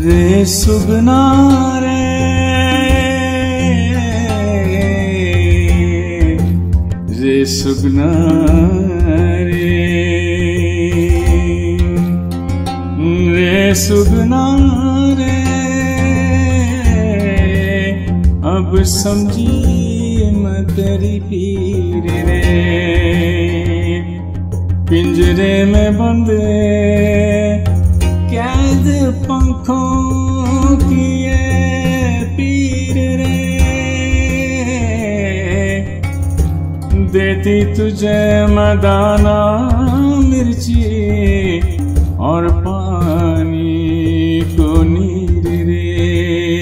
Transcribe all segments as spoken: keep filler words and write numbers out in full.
रे सुगना रे, रे सुगना रे, रे सुगना रे, अब समझी मैं तेरी पीर रे। पिंजरे में बंद कैद पंखों की ये पीर रे, देती तुझे मैं दाना मिर्ची और पानी को नीर रे।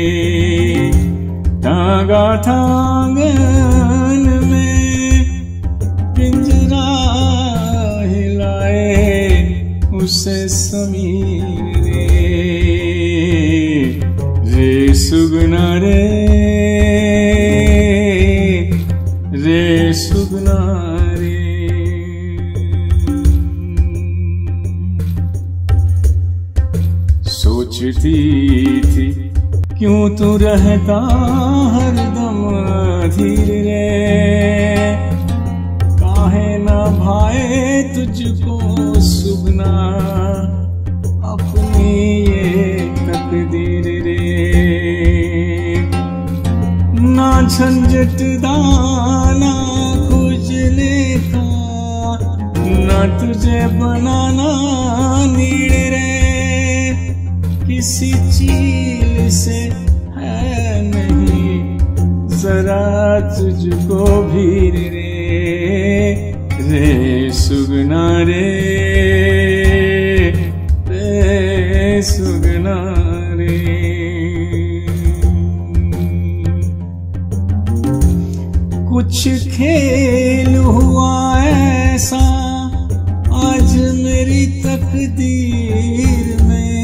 टांगा टांगन में पिंजरा हिलाए उसे समीर रे, रे सुगना रे, रे सुगना रे। सोचती थी क्यों तू रहता हरदम धीर रे, काहे ना भाए तुझको सुगना अपनी ये तकदीर रे। ना झंझट दाना खुजले का, ना तुझे बनाना नीड़ रे, किसी चील से है नहीं जरा तुझको भीर रे, रे सुगना रे, रे सुगना रे। कुछ खेल हुआ ऐसा आज मेरी तकदीर में,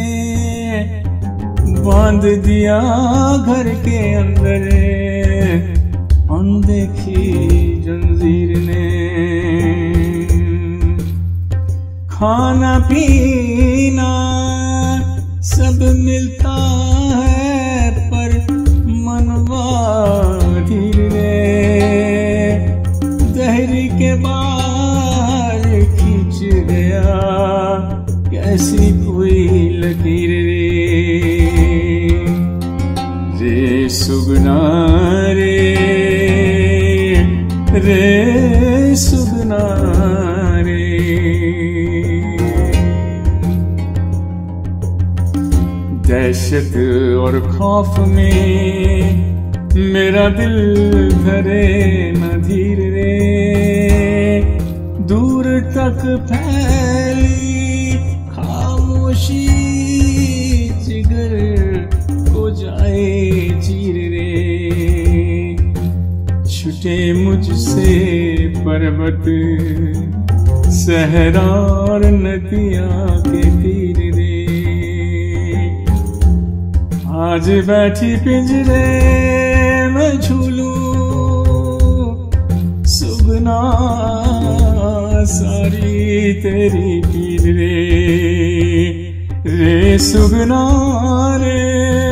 बांध दिया घर के अंदर अनदेखी जंजीर ने। खाना पीना सब मिलता है पर मनवा धीर रे, दहरी के बाहर खींच गया कैसी कोई लकीर रे, रे सुगना रे, रे सुगना रे। दहशत और खौफ में मेरा दिल धरे न धीर रे, दूर तक फैली खामोशी जिगर हो जाए चीर रे। छुटे मुझसे पर्वत सहरा और नदियां के तीर रे, आज बैठी पिंजरे में झूलूं सुगना सारी तेरी पीर रे, रे सुगना रे,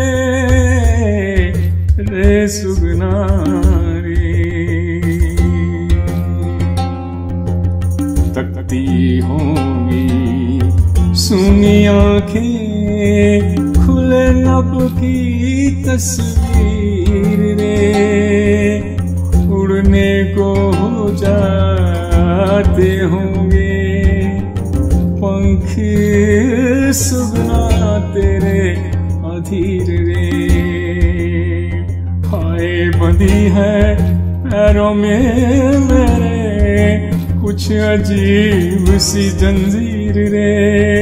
रे सुगना रे। तकती होंगी सुनी आंखें खुले लब की तस्वीर रे, उड़ने को हो जाते होंगे पंख सुगना तेरे अधीर रे। हाय बंधी है पैरों में मेरे कुछ अजीब सी जंजीर रे,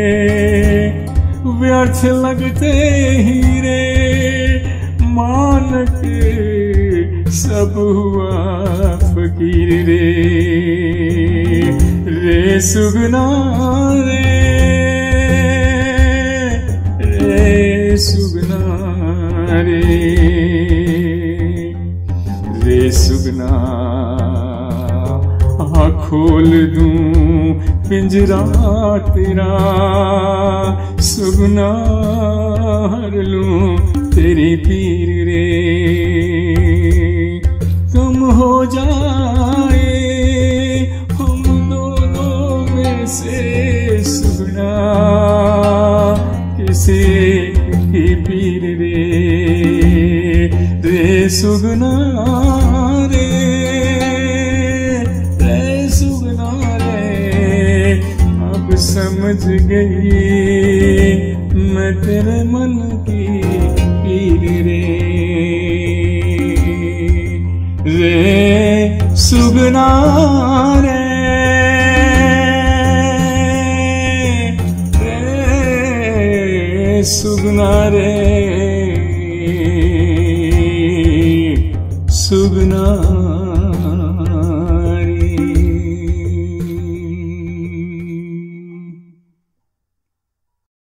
व्यर्थ लगते हीरे मान के सब हुआ फकीर रे, रे सुगना रे, रे सुगना रे, रे सुगना। खोल दूं पिंजरा तेरा सुगना हर लूं तेरी पीर रे, कम हो जाए हम दोनों में से सुगना किसी की पीर रे, रे सुगना रे, रे सुगना रे, अब समझ गई मैं तेरे मन की पीर रे, रे सुगना रे, रे सुगना रे, सुगना।